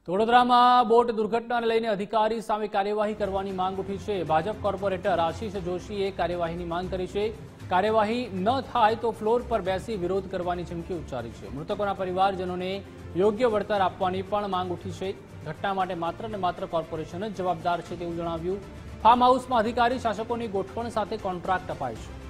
વડોદરામાં બોટ દુર્ઘટનાને લઈને અધિકારી સામે કાર્યવાહી કરવાની માંગ ઉઠી છે। ભાજપ કોર્પોરેટર આશીષ જોશીએ કાર્યવાહીની માંગ કરી છે। કાર્યવાહી ન થાય તો ફ્લોર પર બેસી વિરોધ કરવાની ચીમકી ઉચ્ચારી છે। મૃતકોના પરિવારજનોને યોગ્ય વળતર આપવાની પણ માંગ ઉઠી છે। ઘટના માટે માત્ર ને માત્ર કોર્પોરેશન જ જવાબદાર છે તેવું જણાવ્યું। ફાર્મ હાઉસમાં અધિકારી શાસકોની ગોઠવણ સાથે કોન્ટ્રાક્ટ અપાય છે।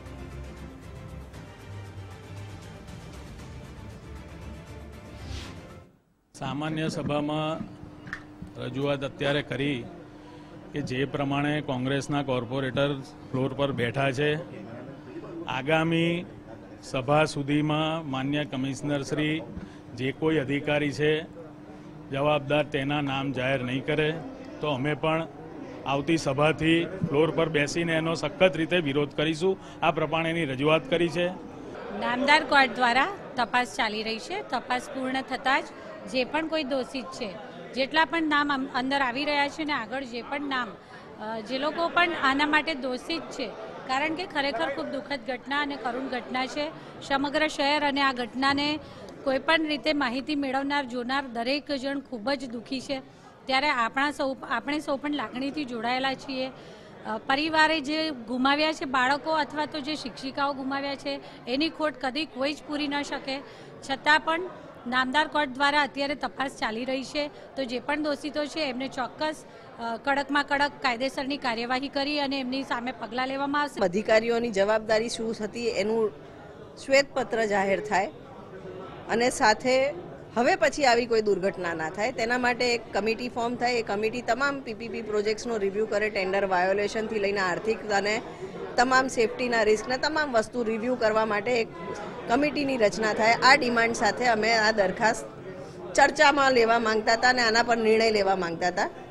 सामान्य सभा में रजूआत अत्यारे करी कि जे प्रमाणे कांग्रेसना कॉर्पोरेटर फ्लोर पर बैठा है, आगामी सभा सुधी में मान्य कमिश्नर श्री जे कोई अधिकारी है जवाबदार तेना नाम जाहिर नहीं करे तो अमे पण आवती सभा थी फ्लोर पर बेसीने एनो सख्त रीते विरोध करीशुं। आ प्रमाणेनी रजूआत करी छे। नामदार कोर्ट द्वारा तपास चाली रही है। तपास पूर्ण थता ज जे पण कोई दोषित है, जेटला पण नाम अंदर आवी रह्या छे ने आगळ जे पण नाम जे लोको पण आना माटे दोषित छे, कारण के खरेखर खूब दुखद घटना अने करुण घटना है। समग्र शहर अने आ घटनाने कोईपण रीते माहिती मेळवनार जोनार दरेक जण खूब ज दुखी है। त्यारे આપણે સૌ પણ લાગણીથી જોડાયેલા છીએ। પરિવારે જે ગુમાવ્યા છે બાળકો અથવા તો જે શિક્ષિકાઓ ગુમાવ્યા છે એની ખોટ કદી કોઈ જ પૂરી ન શકે, છતાં પણ નામદાર કોર્ટ દ્વારા અત્યારે તપાસ ચાલી રહી છે। તો જે પણ દોષિતો છે એમને ચોક્કસ કડકમાં કડક કાયદેસરની કાર્યવાહી કરી અને એમની સામે પગલાં લેવામાં આવશે। અધિકારીઓની જવાબદારી શું હતી એનું શ્વેતપત્ર જાહેર થાય અને સાથે હવે પછી આવી કોઈ દુર્ઘટના ના થાય તેના માટે એક કમિટી ફોર્મ થાય। એ કમિટી તમામ પીપીપી પ્રોજેક્ટ્સનો રિવ્યૂ કરે, ટેન્ડર વાયોલેશનથી લઈને આર્થિક અને તમામ સેફટીના રિસ્કને તમામ વસ્તુ રિવ્યૂ કરવા માટે એક કમિટીની રચના થાય। આ ડિમાન્ડ સાથે અમે આ દરખાસ્ત ચર્ચામાં લેવા માંગતા હતા અને આના પર નિર્ણય લેવા માંગતા હતા।